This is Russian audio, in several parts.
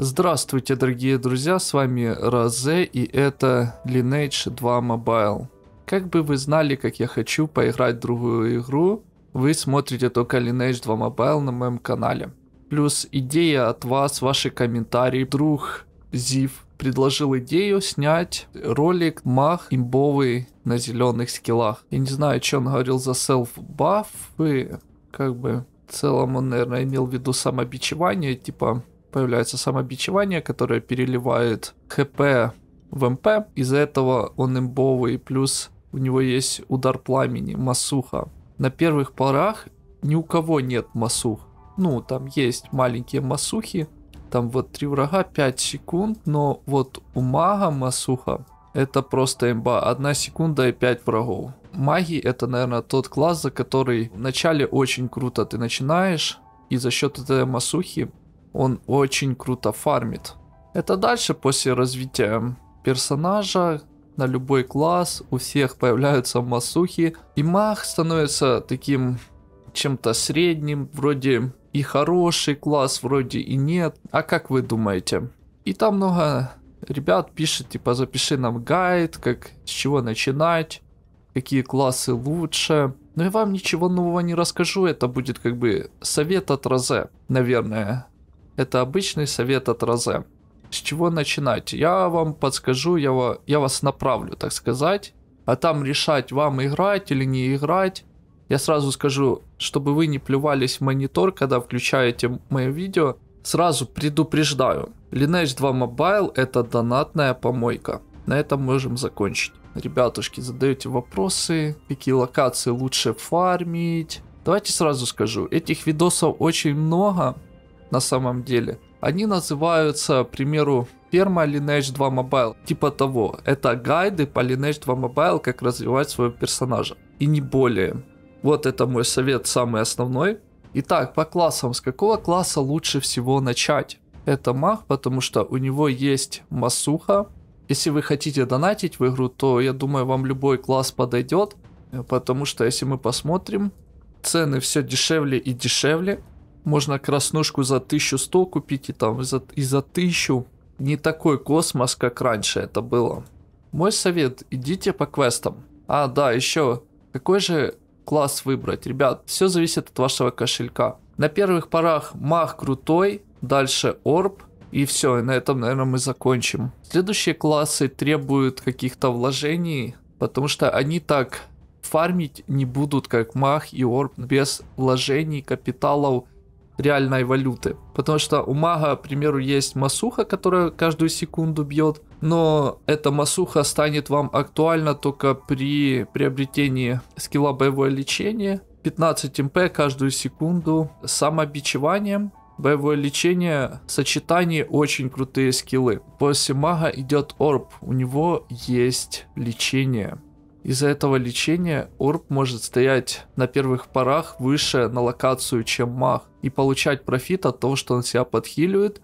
Здравствуйте, дорогие друзья, с вами Розе, и это Lineage 2 Mobile. Как бы вы знали, как я хочу поиграть в другую игру, вы смотрите только Lineage 2 Mobile на моем канале. Плюс идея от вас, ваши комментарии. Друг Зив предложил идею снять ролик маг имбовый на зеленых скиллах. Я не знаю, что он говорил за селф-баффы, как бы в целом он, наверное, имел в виду самобичевание, типа... Появляется самобичевание, которое переливает ХП в МП. Из-за этого он имбовый, плюс у него есть удар пламени, масуха. На первых порах ни у кого нет масух. Ну, там есть маленькие масухи. Там вот 3 врага, 5 секунд. Но вот у мага масуха это просто имба. 1 секунда и 5 врагов. Маги это, наверное, тот класс, за который вначале очень круто ты начинаешь. И за счет этой масухи он очень круто фармит. Это дальше, после развития персонажа, на любой класс, у всех появляются масухи. И маг становится таким чем-то средним, вроде и хороший класс, вроде и нет. А как вы думаете? И там много ребят пишет, типа, запиши нам гайд, как с чего начинать, какие классы лучше. Но я вам ничего нового не расскажу, это будет как бы совет от Розе, наверное. Это обычный совет от Розе. С чего начинать? Я вам подскажу, я вас направлю, так сказать. А там решать, вам играть или не играть. Я сразу скажу, чтобы вы не плевались в монитор, когда включаете мое видео. Сразу предупреждаю. Lineage 2 Mobile это донатная помойка. На этом можем закончить. Ребятушки, задаете вопросы, какие локации лучше фармить. Давайте сразу скажу, этих видосов очень много. На самом деле. Они называются, к примеру, ферма Lineage 2 Mobile. Типа того. Это гайды по Lineage 2 Mobile, как развивать своего персонажа. И не более. Вот это мой совет самый основной. Итак, по классам. С какого класса лучше всего начать? Это маг, потому что у него есть масуха. Если вы хотите донатить в игру, то я думаю, вам любой класс подойдет. Потому что если мы посмотрим, цены все дешевле и дешевле. Можно краснушку за 1100 купить и там за 1000. Не такой космос, как раньше это было. Мой совет, идите по квестам. А, да, еще, какой же класс выбрать? Ребят, все зависит от вашего кошелька. На первых порах маг крутой, дальше орб. И все, на этом, наверное, мы закончим. Следующие классы требуют каких-то вложений, потому что они так фармить не будут, как маг и орб, без вложений, капиталов, реальной валюты. Потому что у мага, к примеру, есть масуха, которая каждую секунду бьет. Но эта масуха станет вам актуальна только при приобретении скилла боевое лечение. 15 МП каждую секунду. С самобичеванием. Боевое лечение, сочетание очень крутые скиллы. После мага идет орб. У него есть лечение. Из-за этого лечения орб может стоять на первых порах выше на локацию, чем маг. И получать профит от того, что он себя подхиливает.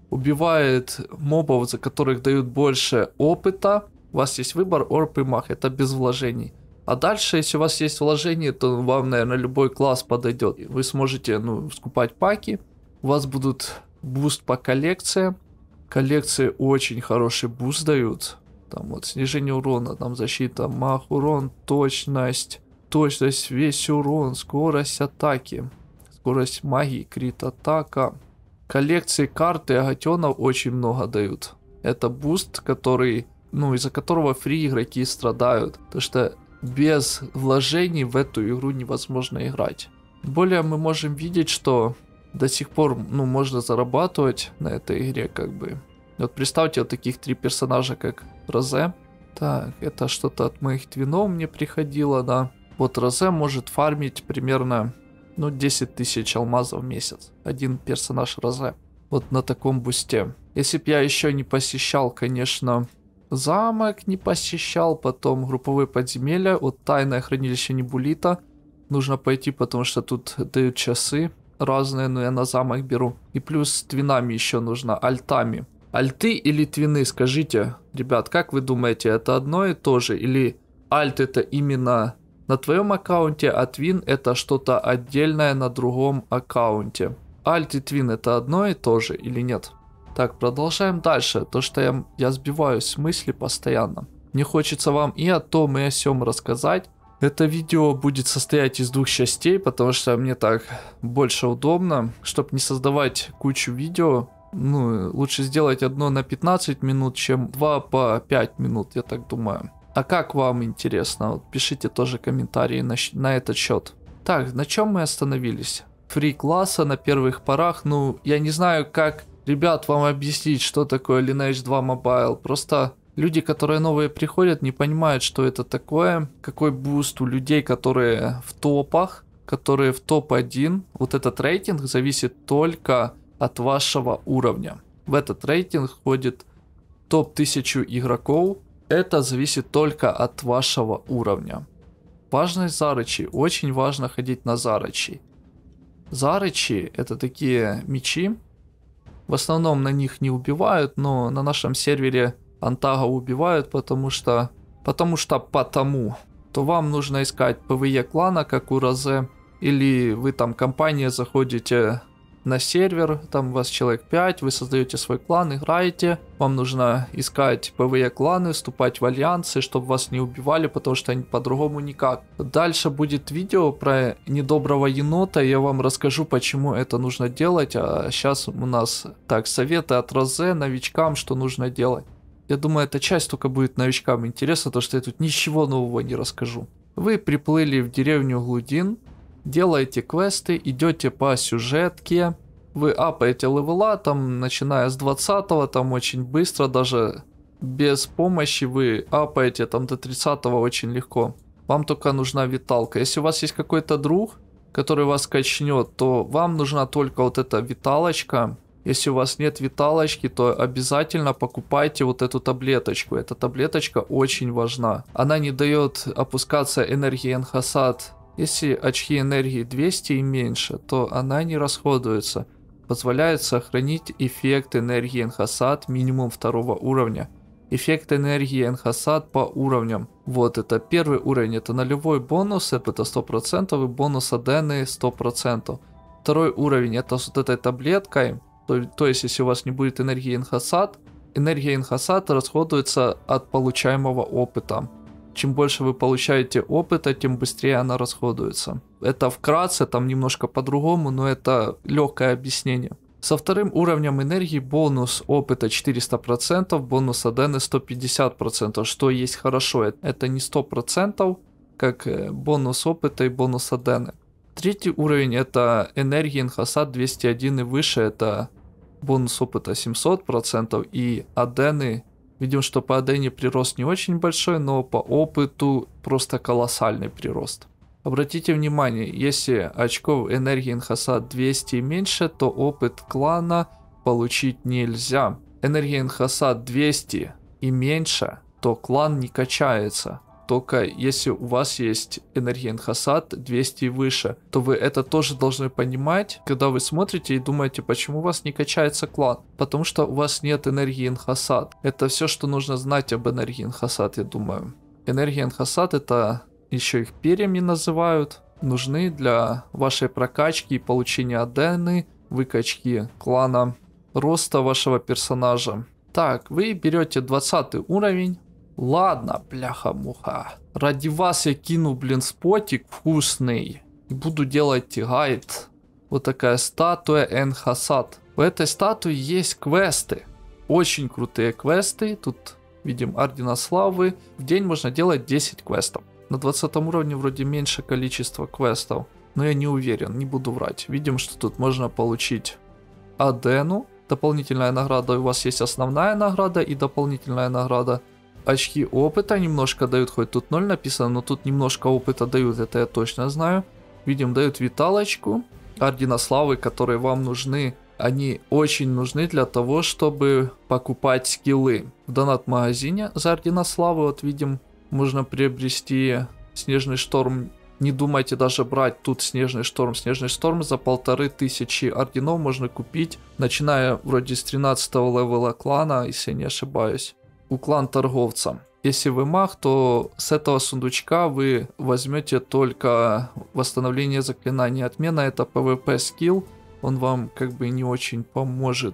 Убивает мобов, за которых дают больше опыта. У вас есть выбор орб и маг. Это без вложений. А дальше, если у вас есть вложения, то вам, наверное, любой класс подойдет. Вы сможете, скупать паки. У вас будут буст по коллекциям. Коллекции очень хороший буст дают. Там вот снижение урона, там защита, маг, урон, точность, весь урон, скорость атаки, скорость магии, крит атака. Коллекции карты агатионов очень много дают. Это буст, который, из-за которого фри игроки страдают. Потому что без вложений в эту игру невозможно играть. Более мы можем видеть, что до сих пор, можно зарабатывать на этой игре, как бы. Вот представьте вот таких 3 персонажа, как Розе. Так, это что-то от моих твинов мне приходило, да. Вот Розе может фармить примерно, 10 тысяч алмазов в месяц. Один персонаж Розе. Вот на таком бусте. Если бы я еще не посещал, конечно, замок не посещал, потом групповые подземелья, вот тайное хранилище Небулита. Нужно пойти, потому что тут дают часы разные, но я на замок беру. И плюс с твинами еще нужно, альтами. Альты или твины, скажите, ребят, как вы думаете, это одно и то же? Или альт это именно на твоем аккаунте, а твин это что-то отдельное на другом аккаунте? Альт и твин это одно и то же или нет? Так, продолжаем дальше. То, что я сбиваюсь с мысли постоянно. Мне хочется вам и о том, и о сём рассказать. Это видео будет состоять из 2 частей, потому что мне так больше удобно, чтобы не создавать кучу видео. Ну, лучше сделать одно на 15 минут, чем 2 по 5 минут, я так думаю. А как вам интересно? Вот пишите тоже комментарии на этот счет. Так, на чем мы остановились? Фри класса на первых порах. Ну, я не знаю, как, ребят, вам объяснить, что такое Lineage 2 Mobile. Просто люди, которые новые приходят, не понимают, что это такое. Какой буст у людей, которые в топах, которые в топ-1. Вот этот рейтинг зависит только от вашего уровня. В этот рейтинг входит топ-1000 игроков. Это зависит только от вашего уровня. Важность зарычей. Очень важно ходить на зарычи. Зарычи — это такие мечи. В основном на них не убивают, но на нашем сервере Антага убивают, потому то вам нужно искать ПВЕ клана, как у Розе, или вы там компания заходите на сервер, там у вас человек 5, вы создаете свой клан, играете, вам нужно искать ПВЕ кланы, вступать в альянсы, чтобы вас не убивали, потому что по-другому никак. Дальше будет видео про недоброго енота, я вам расскажу, почему это нужно делать, а сейчас у нас так, советы от Розе новичкам, что нужно делать. Я думаю, эта часть только будет новичкам интересна, потому что я тут ничего нового не расскажу. Вы приплыли в деревню Глудин, делаете квесты, идете по сюжетке, вы апаете левела, там начиная с 20-го, там очень быстро, даже без помощи вы апаете там до 30-го очень легко. Вам только нужна виталка. Если у вас есть какой-то друг, который вас качнет, то вам нужна только вот эта виталочка. Если у вас нет виталочки, то обязательно покупайте вот эту таблеточку. Эта таблеточка очень важна. Она не дает опускаться энергии Энхасад. Если очки энергии 200 и меньше, то она не расходуется. Позволяет сохранить эффект энергии Энхасад минимум 2 уровня. Эффект энергии Энхасад по уровням. Вот это первый уровень, это нулевой бонус, это 100%, и бонус Адены 100%. Второй уровень, это с вот этой таблеткой. То есть, если у вас не будет энергии энергия Энхасад расходуется от получаемого опыта. Чем больше вы получаете опыта, тем быстрее она расходуется. Это вкратце, там немножко по-другому, но это легкое объяснение. Со вторым уровнем энергии бонус опыта 400%, бонус Адены 150%, что есть хорошо. Это не 100%, как бонус опыта и бонус Адены. Третий уровень это энергия Энхасад 201 и выше, это бонус опыта 700% и Адены. Видим, что по Адене прирост не очень большой, но по опыту просто колоссальный прирост. Обратите внимание, если очков энергии Энхасад 200 и меньше, то опыт клана получить нельзя. Энергия Энхасад 200 и меньше, то клан не качается. Только если у вас есть энергия Энхасад 200 и выше, то вы это тоже должны понимать, когда вы смотрите и думаете, почему у вас не качается клан. Потому что у вас нет энергии Энхасад. Это все, что нужно знать об энергии Энхасад, я думаю. Энергия Энхасад, это еще их перьями называют, нужны для вашей прокачки и получения Адены, выкачки клана, роста вашего персонажа. Так, вы берете 20 уровень. Ладно, бляха-муха. Ради вас я кину, блин, спотик вкусный. И буду делать гайд. Вот такая статуя Энхасад. У этой статуи есть квесты. Очень крутые квесты. Тут видим Ордена Славы. В день можно делать 10 квестов. На 20 уровне вроде меньше количество квестов. Но я не уверен, не буду врать. Видим, что тут можно получить Адену. Дополнительная награда. У вас есть основная награда и дополнительная награда. Очки опыта немножко дают, хоть тут 0 написано, но тут немножко опыта дают, это я точно знаю. Видим, дают виталочку, Ордена Славы, которые вам нужны. Они очень нужны для того, чтобы покупать скиллы. В донат-магазине за Ордена Славы, вот видим, можно приобрести Снежный Шторм. Не думайте даже брать тут Снежный Шторм. Снежный Шторм за 1500 орденов можно купить, начиная вроде с 13 левела клана, если я не ошибаюсь. У клан торговца. Если вы маг, то с этого сундучка вы возьмете только восстановление заклинания. Отмена это PvP скилл. Он вам как бы не очень поможет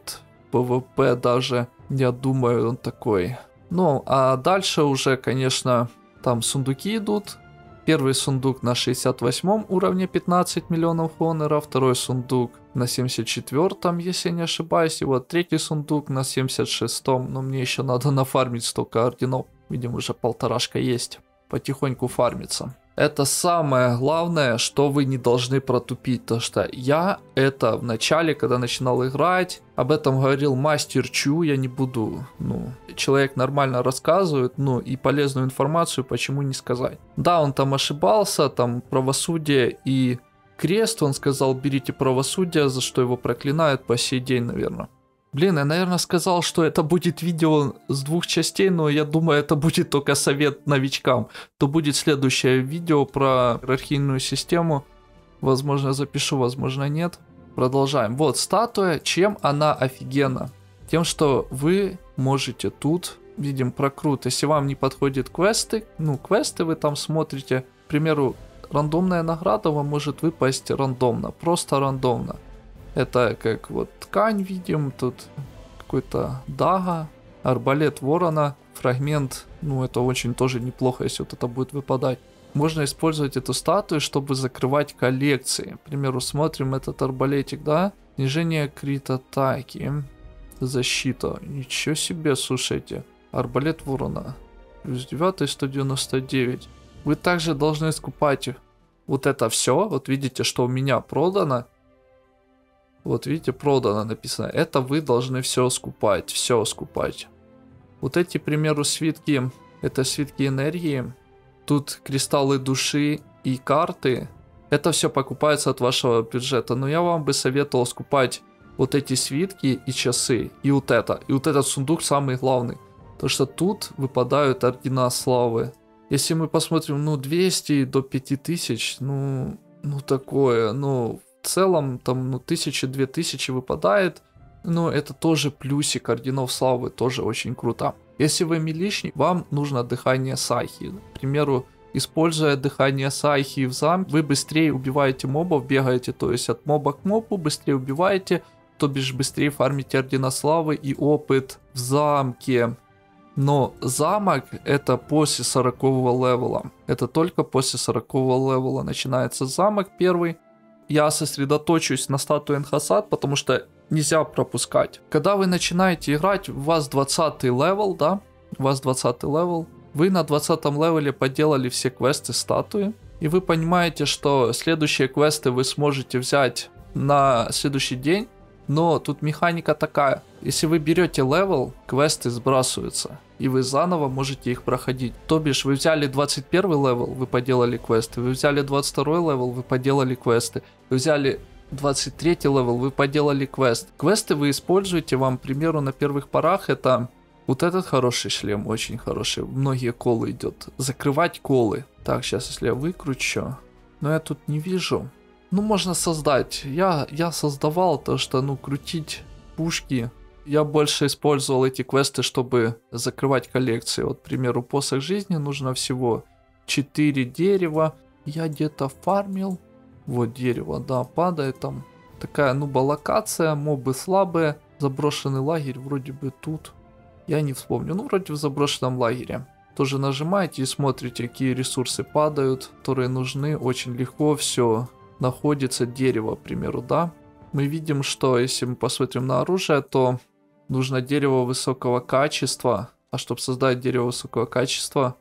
ПВП даже, я думаю, он такой. Ну, а дальше уже, конечно, там сундуки идут. Первый сундук на 68 уровне 15 миллионов гонора, второй сундук на 74-м, если я не ошибаюсь, и вот третий сундук на 76-м, но мне еще надо нафармить столько орденов, видимо уже полторашка есть, потихоньку фармится. Это самое главное, что вы не должны протупить, потому что я это в начале, когда начинал играть, об этом говорил мастер Чу, я не буду, человек нормально рассказывает, и полезную информацию почему не сказать. Да, он там ошибался, там правосудие и крест, он сказал, берите правосудие, за что его проклинают по сей день, наверное. Блин, я, наверное, сказал, что это будет видео с 2 частей, но я думаю, это будет только совет новичкам. То будет следующее видео про иерархийную систему. Возможно, запишу, возможно, нет. Продолжаем. Вот статуя, чем она офигенна? Тем, что вы можете тут, видим прокрут, если вам не подходят квесты, квесты вы там смотрите, к примеру, рандомная награда вам может выпасть рандомно, просто рандомно. Это как вот ткань видим, тут какой-то дага, арбалет ворона, фрагмент, это очень тоже неплохо, если вот это будет выпадать. Можно использовать эту статую, чтобы закрывать коллекции. К примеру, смотрим этот арбалетик, да? Снижение крит атаки, защита. Ничего себе, слушайте. Арбалет ворона. Плюс 9, 199. Вы также должны скупать вот это все. Вот видите, что у меня продано. Вот видите, продано написано. Это вы должны все скупать. Все скупать. Вот эти, к примеру, свитки. Это свитки энергии. Тут кристаллы души и карты. Это все покупается от вашего бюджета. Но я вам бы советовал скупать вот эти свитки и часы. И вот это. И вот этот сундук самый главный. Потому что тут выпадают ордена славы. Если мы посмотрим, 200 до 5000, такое, в целом там 1000-2000 выпадает, но это тоже плюсик орденов славы, тоже очень круто. Если вы милишник, вам нужно дыхание Сайхи. К примеру, используя дыхание Сайхи в замке, вы быстрее убиваете мобов, бегаете, то есть от моба к мобу быстрее убиваете, то бишь быстрее фармите ордена славы и опыт в замке. Но замок это после 40-го левела. Это только после 40-го левела начинается замок первый. Я сосредоточусь на статуе Энхасад, потому что нельзя пропускать. Когда вы начинаете играть, у вас 20 левел, да? У вас 20 левел. Вы на 20 левеле поделали все квесты статуи. И вы понимаете, что следующие квесты вы сможете взять на следующий день. Но тут механика такая. Если вы берете левел, квесты сбрасываются. И вы заново можете их проходить. То бишь, вы взяли 21 левел, вы поделали квесты. Вы взяли 22 левел, вы поделали квесты. Вы взяли 23 левел, вы поделали квест. Квесты вы используете, вам, к примеру, на первых порах это... Вот этот хороший шлем, очень хороший. Многие колы идет. Закрывать колы. Так, сейчас, если я выкручу. Но я тут не вижу. Можно создать. Я создавал то, что, крутить пушки. Я больше использовал эти квесты, чтобы закрывать коллекции. Вот, к примеру, посох жизни нужно всего 4 дерева. Я где-то фармил. Вот дерево, да, падает там. Такая, локация, мобы слабые. Заброшенный лагерь вроде бы тут. Я не вспомню. Вроде в заброшенном лагере. Тоже нажимаете и смотрите, какие ресурсы падают, которые нужны. Очень легко все находится. Дерево, к примеру, да. Мы видим, что если мы посмотрим на оружие, то нужно дерево высокого качества. А чтобы создать дерево высокого качества,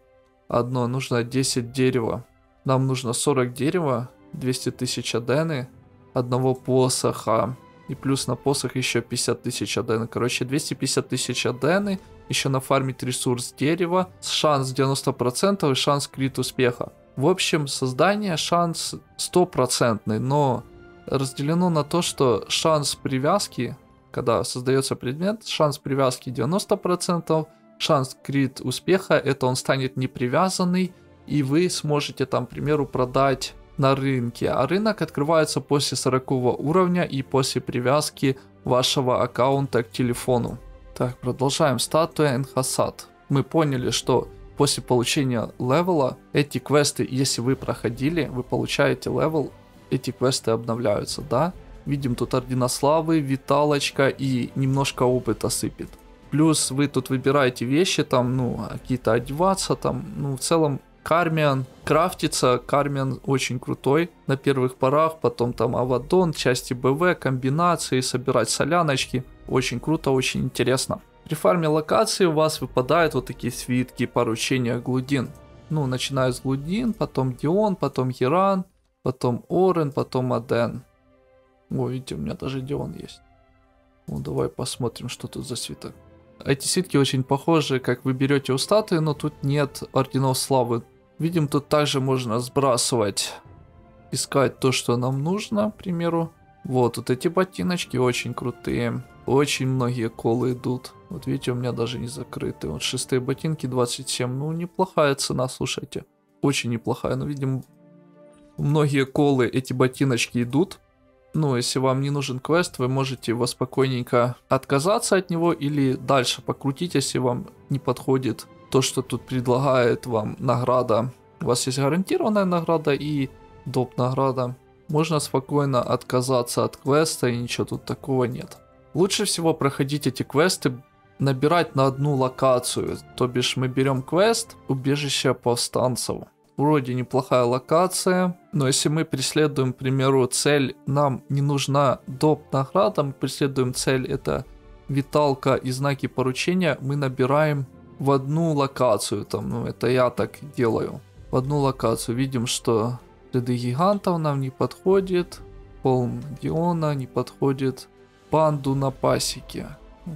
нужно 10 дерева. Нам нужно 40 дерева, 200 тысяч адены, одного посоха. И плюс на посох еще 50 тысяч адены. Короче, 250 тысяч адены. Еще нафармить ресурс дерева. Шанс 90% и шанс крит успеха. В общем, создание шанс 100%, но разделено на то, что шанс привязки, когда создается предмет, шанс привязки 90%, шанс крит успеха, это он станет непривязанный, и вы сможете там, к примеру, продать на рынке. А рынок открывается после 40 уровня и после привязки вашего аккаунта к телефону. Так, продолжаем. Статуя Энхасад. Мы поняли, что после получения левела эти квесты, если вы проходили, вы получаете левел, эти квесты обновляются, да? Видим тут ордена славы, виталочка и немножко опыта сыпет. Плюс вы тут выбираете вещи, там, ну, какие-то одеваться, там, ну, в целом Кармиан крафтится, Кармиан очень крутой на первых порах, потом там Авадон, части БВ, комбинации, собирать соляночки, очень круто, очень интересно. При фарме локации у вас выпадают вот такие свитки, поручения Глудин. Ну, начиная с Глудин, потом Дион, потом Геран, потом Орен, потом Аден. О, видите, у меня даже Дион есть. Ну, давай посмотрим, что тут за свиток. Эти свитки очень похожи, как вы берете у статуи, но тут нет орденов славы. Видим, тут также можно сбрасывать, искать то, что нам нужно, к примеру. Вот эти ботиночки очень крутые. Очень многие колы идут. Вот видите, у меня даже не закрыты. Вот 6 ботинки 27. Ну, неплохая цена, слушайте. Очень неплохая. Но, видим, многие колы, эти ботиночки идут. Ну, если вам не нужен квест, вы можете его спокойненько отказаться от него или дальше покрутить, если вам не подходит то, что тут предлагает вам награда. У вас есть гарантированная награда и доп. Награда. Можно спокойно отказаться от квеста, и ничего тут такого нет. Лучше всего проходить эти квесты, набирать на одну локацию. То бишь мы берем квест «Убежище повстанцев». Вроде неплохая локация, но если мы преследуем, к примеру, цель, нам не нужна доп. Награда, мы преследуем цель, это виталка и знаки поручения, мы набираем в одну локацию, там, ну это я так делаю, в одну локацию. Видим, что следы гигантов нам не подходит, холм Диона не подходит, панду на пасеке,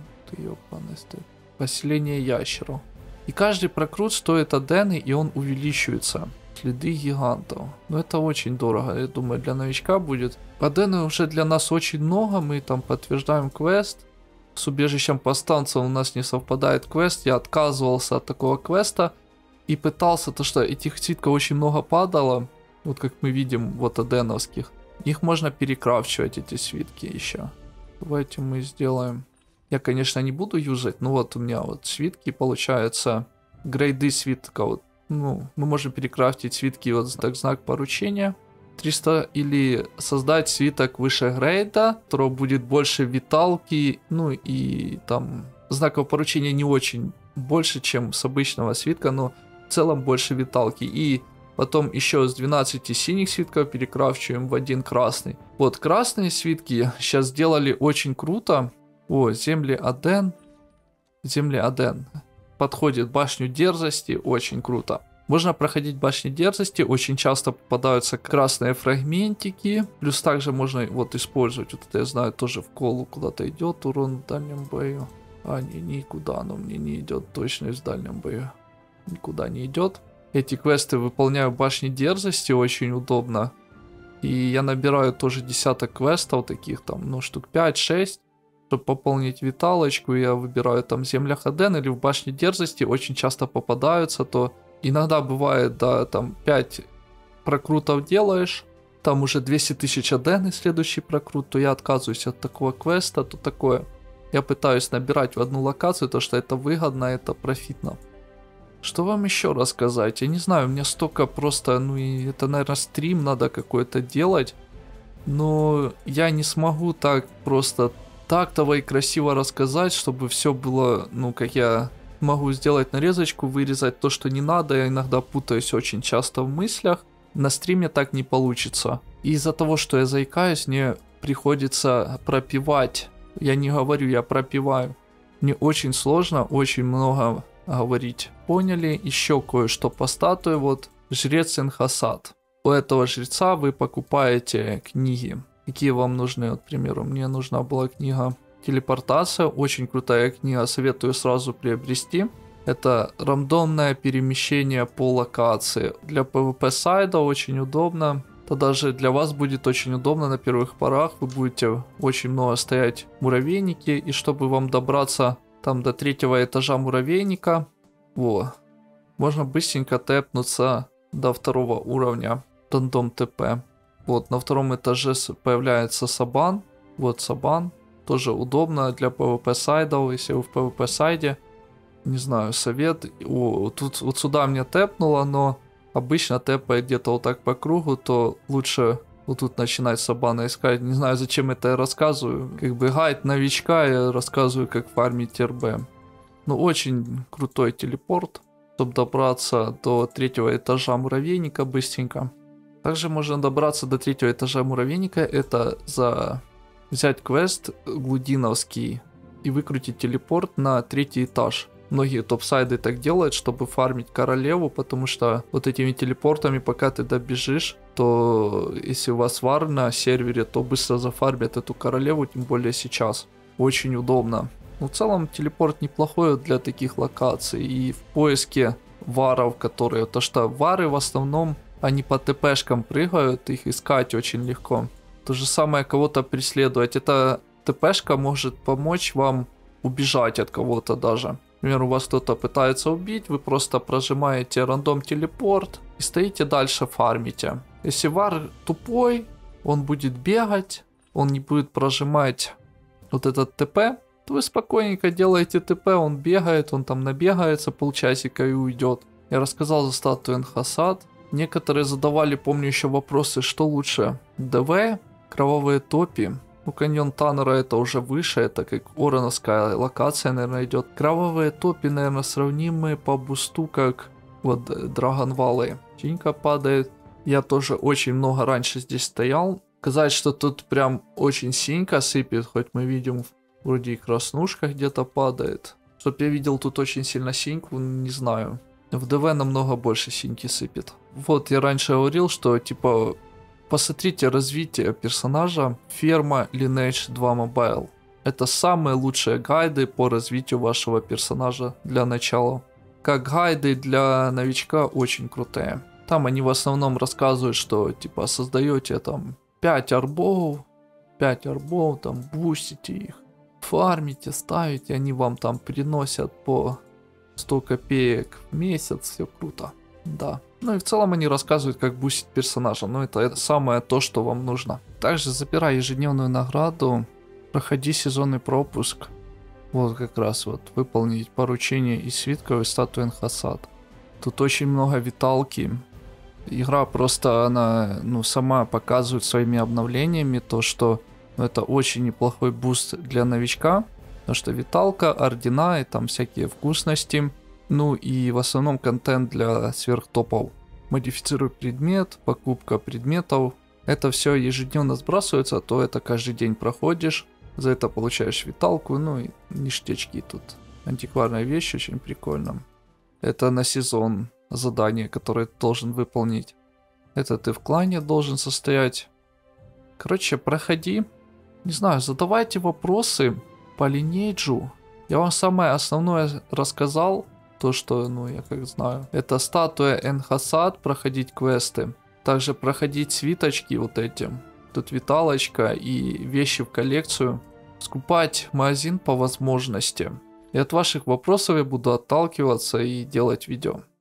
поселение ящеров. И каждый прокрут стоит Адены, и он увеличивается. Следы гигантов. Но это очень дорого, я думаю, для новичка будет. Адены уже для нас очень много, мы там подтверждаем квест. С убежищем повстанцев у нас не совпадает квест, я отказывался от такого квеста. И пытался, то что этих свитков очень много падало. Вот как мы видим, вот аденовских. Их можно перекрафчивать, эти свитки еще. Давайте мы сделаем... Я, конечно, не буду юзать, но вот у меня вот свитки, получается, грейды свитка. Вот, ну, мы можем перекрафтить свитки, вот так, знак поручения 300, или создать свиток выше грейда, у которого будет больше виталки, ну и там знаков поручения не очень больше, чем с обычного свитка, но в целом больше виталки. И потом еще с 12 синих свитков перекрафчиваем в один красный. Вот красные свитки сейчас сделали очень круто. О, земли Аден. Земли Аден. Подходит башню дерзости, очень круто. Можно проходить башни дерзости, очень часто попадаются красные фрагментики. Плюс также можно вот использовать, вот это я знаю, тоже в колу куда-то идет урон в дальнем бою. А, никуда, но мне не идет точно из дальнем бою. Никуда не идет. Эти квесты выполняю в башне дерзости, очень удобно. И я набираю тоже десяток квестов таких, там, ну, штук 5-6. Чтобы пополнить виталочку, я выбираю там землях Аден или в башне дерзости, очень часто попадаются, то иногда бывает, да, там 5 прокрутов делаешь, там уже 200 тысяч Аден и следующий прокрут, то я отказываюсь от такого квеста, то такое. Я пытаюсь набирать в одну локацию, то что это выгодно, это профитно. Что вам еще рассказать? Я не знаю, у меня столько просто, ну и это, наверное, стрим надо какой-то делать, но я не смогу так просто тактово и красиво рассказать, чтобы все было, ну, как я могу сделать нарезочку, вырезать то, что не надо. Я иногда путаюсь очень часто в мыслях. На стриме так не получится. И из-за того, что я заикаюсь, мне приходится пропевать. Я не говорю, я пропеваю. Мне очень сложно, очень много говорить. Поняли? Еще кое-что по статуе. Вот жрец Энхасад. У этого жреца вы покупаете книги. Какие вам нужны, вот, к примеру, мне нужна была книга «Телепортация», очень крутая книга, советую сразу приобрести. Это рандомное перемещение по локации. Для PvP сайда очень удобно. Это даже для вас будет очень удобно на первых порах. Вы будете очень много стоять в муравейнике, и чтобы вам добраться там до 3-го этажа муравейника, можно быстренько тэпнуться до 2-го уровня рандом ТП. Вот, на 2-м этаже появляется Сабан. Вот Сабан. Тоже удобно для PvP сайдов, если вы в PvP сайде. Не знаю, совет. Тут вот сюда мне тэпнуло, но обычно тэпает где-то вот так по кругу, то лучше Вот тут начинать Сабана искать. Не знаю, зачем это я рассказываю. Как бы гайд новичка, я рассказываю, как фармить РБ. Ну, очень крутой телепорт, чтобы добраться до 3-го этажа муравейника быстренько. Также можно добраться до 3-го этажа муравейника. Это взять квест глудиновский и выкрутить телепорт на 3-й этаж. Многие топ-сайды так делают, чтобы фармить королеву, потому что вот этими телепортами, пока ты добежишь, то если у вас вар на сервере, то быстро зафармят эту королеву, тем более сейчас. Очень удобно. Но в целом телепорт неплохой для таких локаций. И в поиске варов, которые... То что вары в основном, они по ТПшкам прыгают, их искать очень легко. То же самое кого-то преследовать. Эта ТПшка может помочь вам убежать от кого-то даже. Например, у вас кто-то пытается убить, вы просто прожимаете рандом телепорт и стоите дальше фармите. Если вар тупой, он будет бегать, он не будет прожимать вот этот ТП, то вы спокойненько делаете ТП, он бегает, он там набегается полчасика и уйдет. Я рассказал за статую Энхасад. Некоторые задавали, помню, еще вопросы, что лучше, ДВ, кровавые топи. Ну, каньон Таннера это уже выше, это как Ороновская локация, наверное, идет. Кровавые топи, наверное, сравнимые по бусту, как вот Драгон Валлей. Тенька падает. Я тоже очень много раньше здесь стоял. Сказать, что тут прям очень синька сыпет, хоть мы видим, вроде и краснушка где-то падает. Чтоб я видел тут очень сильно синьку, не знаю. В ДВ намного больше синьки сыпет. Вот, я раньше говорил, что типа... Посмотрите развитие персонажа ферма Lineage 2 Mobile. Это самые лучшие гайды по развитию вашего персонажа для начала. Как гайды для новичка очень крутые. Там они в основном рассказывают, что типа создаете там 5 арбов, там бустите их, фармите, ставите, они вам там приносят по 100 копеек в месяц, все круто. Да. Ну и в целом они рассказывают, как бустить персонажа. Но это самое то, что вам нужно. Также забирай ежедневную награду. Проходи сезонный пропуск. Вот как раз вот. Выполнить поручение из свитков и статуи Энхасад. Тут очень много виталки. Игра просто, она сама показывает своими обновлениями то, что это очень неплохой буст для новичка. Потому что виталка, ордена и там всякие вкусности. Ну и в основном контент для сверхтопов. Модифицируй предмет, покупка предметов. Это все ежедневно сбрасывается, то это каждый день проходишь. За это получаешь виталку, ну и ништячки тут. Антикварная вещь, очень прикольно. Это на сезон задание, которое ты должен выполнить. Это ты в клане должен состоять. Короче, проходи. Не знаю, задавайте вопросы по Lineage. Я вам самое основное рассказал. То, что, я как знаю. Это статуя Энхасад, проходить квесты. Также проходить свиточки вот эти. Тут виталочка и вещи в коллекцию. Скупать магазин по возможности. И от ваших вопросов я буду отталкиваться и делать видео.